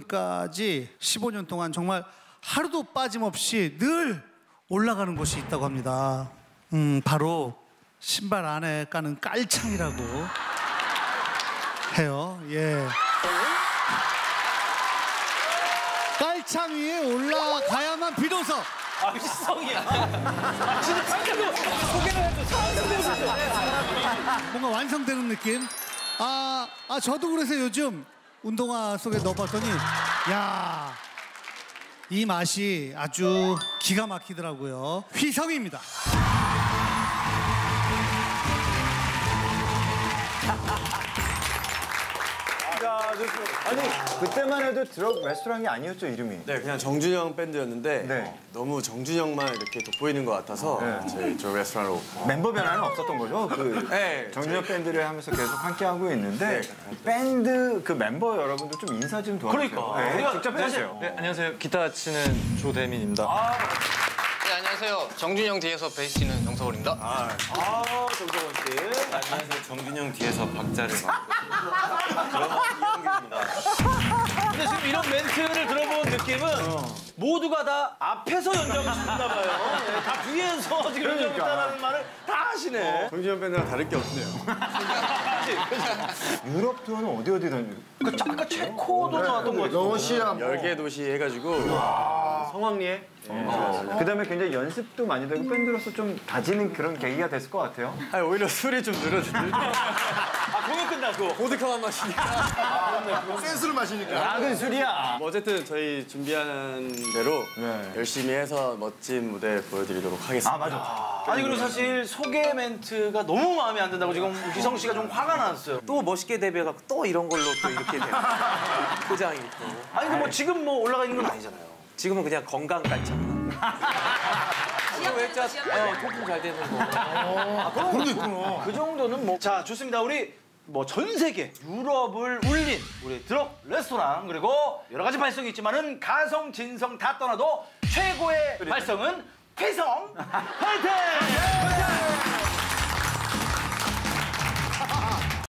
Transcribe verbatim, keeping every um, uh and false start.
지금까지 십오 년 동안 정말 하루도 빠짐없이 늘 올라가는 곳이 있다고 합니다. 음, 바로 신발 안에 까는 깔창이라고 해요. 예. 깔창 위에 올라가야만 비로소 아, 시성이야. 진짜 깔창도 소개를 해도 잘하는데. 뭔가 완성되는 느낌. 아, 아 저도 그래서 요즘 운동화 속에 넣어봤더니 야, 이 맛이 아주 기가 막히더라고요. 휘성입니다. 야, 아니 그때만 해도 드럭 레스토랑이 아니었죠, 이름이? 네, 그냥 정준영 밴드였는데 네. 너무 정준영만 이렇게 돋보이는 것 같아서 네. 저희 드럭 레스토랑으로. 멤버 변화는 없었던 거죠? 그 네, 정준영 밴드를 하면서 계속 함께 하고 있는데 네, 밴드 그 멤버 여러분들 좀 인사 좀 도와주세요. 그러니까. 네, 우리가 직접 해주세요. 네, 안녕하세요. 기타 치는 조대민입니다. 아, 네, 안녕하세요. 정준영 뒤에서 베이스 치는 정석원입니다. 아, 정성원 씨. 안녕하세요. 정준영 뒤에서 박자를 맡고 근데 지금 이런 멘트를 들어본 느낌은 모두가 다 앞에서 연주하고 싶나 봐요. 네, 다 뒤에서 지금 연주하고 있다는 말을 다 하시네. 정준영 밴드랑 다를 게 없네요. 유럽 투어는 어디 어디 다니고? 그 아까 체코도 나왔던 거 같아요. 러시아, 열 개 도시 해가지고 성황리에. 그다음에 굉장히 연습도 많이 되고 밴드로서 좀 다지는 그런 계기가 됐을 것 같아요. 아니, 오히려 술이 좀 늘어져. 아, 공연 끝나고. 보드카만 마시니까. 센스를 마시니까. 작은 술이야. 뭐 어쨌든 저희 준비한 대로 네. 열심히 해서 멋진 무대 보여드리도록 하겠습니다. 아, 맞아. 아니 그리고 사실 소개 멘트가 너무 마음에 안 든다고 지금 기성 씨가 좀 화가 났어요. 또 멋있게 데뷔해갖고 또 이런 걸로 또 이렇게 돼요. 포장이 또. 아니 근데 뭐 지금 뭐 올라가 있는 건 아니잖아요. 지금은 그냥 건강 깔창. 이거 외자 어, 토핑 잘 되는 거. 아, 그런 게 있구나. 그 정도는 뭐. 자, 좋습니다. 우리 뭐 전 세계 유럽을 울린 우리 드럭 레스토랑 그리고 여러 가지 발성이 있지만은 가성, 진성 다 떠나도 최고의 발성은 휘성. 화이팅! 화이팅!